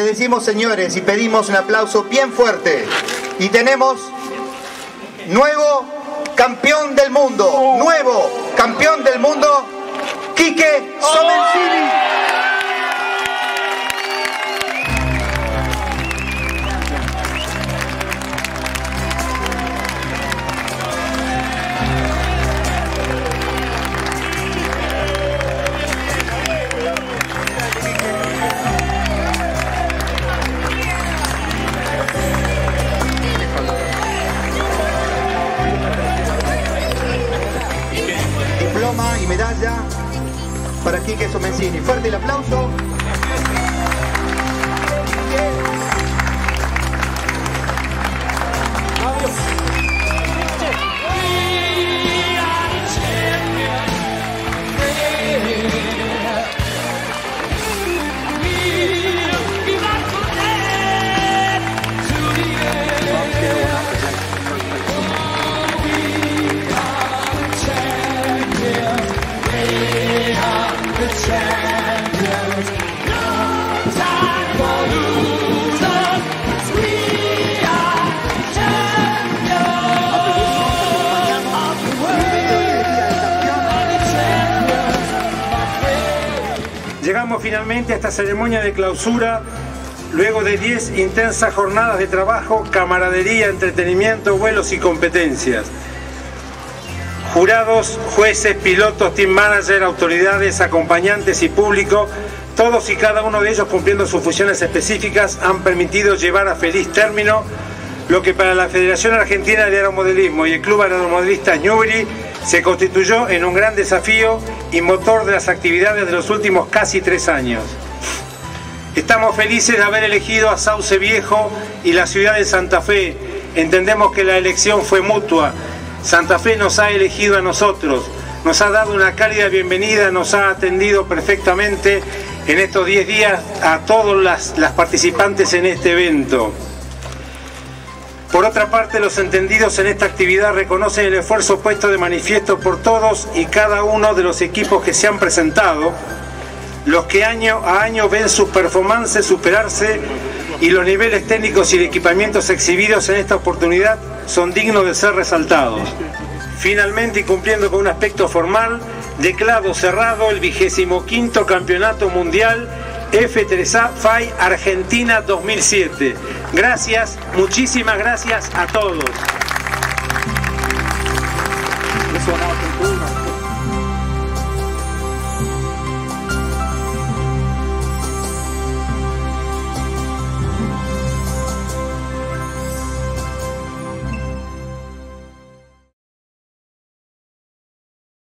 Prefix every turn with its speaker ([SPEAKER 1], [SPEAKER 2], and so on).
[SPEAKER 1] les decimos señores y pedimos un aplauso bien fuerte. Y tenemos nuevo campeón del mundo, Quique Somenzini. Diploma y medalla para Quique Somenzini. Fuerte el aplauso.
[SPEAKER 2] Llegamos finalmente a esta ceremonia de clausura, luego de 10 intensas jornadas de trabajo, camaradería, entretenimiento, vuelos y competencias. Jurados, jueces, pilotos, team manager, autoridades, acompañantes y público, todos y cada uno de ellos cumpliendo sus funciones específicas, han permitido llevar a feliz término lo que para la Federación Argentina de Aeromodelismo y el Club Aeromodelista Newbery se constituyó en un gran desafío y motor de las actividades de los últimos casi 3 años. Estamos felices de haber elegido a Sauce Viejo y la ciudad de Santa Fe. Entendemos que la elección fue mutua. Santa Fe nos ha elegido a nosotros, nos ha dado una cálida bienvenida, nos ha atendido perfectamente en estos 10 días a todas las participantes en este evento. Por otra parte, los entendidos en esta actividad reconocen el esfuerzo puesto de manifiesto por todos y cada uno de los equipos que se han presentado, los que año a año ven sus performances superarse y los niveles técnicos y de equipamientos exhibidos en esta oportunidad son dignos de ser resaltados. Finalmente, y cumpliendo con un aspecto formal, declaro cerrado el 25º Campeonato Mundial F3A FAI Argentina 2007. Gracias, muchísimas gracias a todos.